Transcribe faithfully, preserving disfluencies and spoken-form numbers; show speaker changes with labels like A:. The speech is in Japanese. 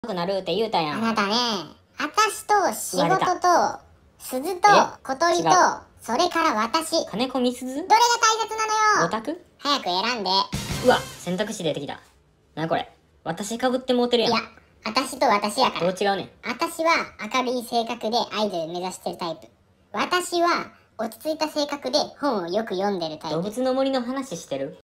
A: くなるって言うたやん。
B: あなたね、私と仕事と鈴と小鳥と
A: 違う
B: それから私、
A: 金子みすず
B: どれが大切なのよ。
A: オタク。
B: 早く選んで。
A: うわ、選択肢出てきた。なにこれ、私かぶってもうてるやん。
B: いや、私と私やから。
A: どう違うねん。
B: 私は明るい性格でアイドル目指してるタイプ。私は落ち着いた性格で本をよく読んでるタイプ。
A: 動物の森の話してる。